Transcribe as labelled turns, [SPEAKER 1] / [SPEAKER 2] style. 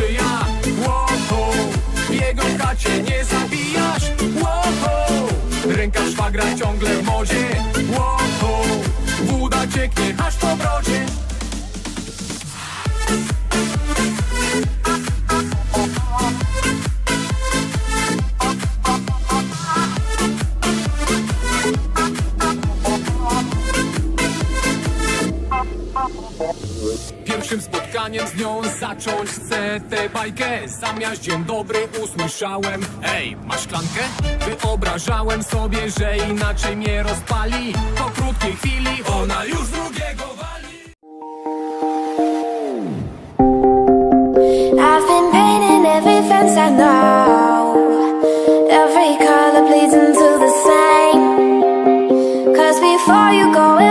[SPEAKER 1] sprzyja. Wow, w jego chacie nie zabijasz. Wow, ręka szwagra ciągle w modzie. Wow, woda cieknie aż po brodzie. Pierwszym spotkaniem z nią zacząć chcę tę bajkę. Zamiast dzień dobry usłyszałem: ej, masz szklankę? Wyobrażałem sobie, że inaczej mnie rozpali. Po krótkiej chwili ona już drugiego wali.
[SPEAKER 2] I've been painting every fence I know. Every color bleeds into the same. 'Cause before you go